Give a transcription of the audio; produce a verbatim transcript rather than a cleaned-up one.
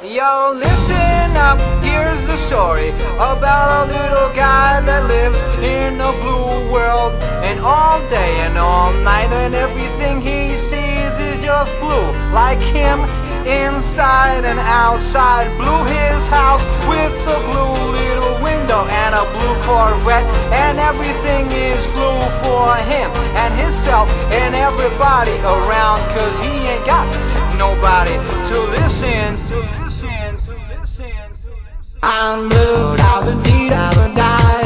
Yo, listen up, here's the story about a little guy that lives in a blue world. And all day and all night and everything he sees is just blue. Like him, inside and outside. Blue his house with a blue little window and a blue Corvette. And everything is blue for him and himself and everybody around, 'cause he ain't got nobody to listen, to listen, to listen, to listen. I'm blue, Ba Dee, Ba Dee.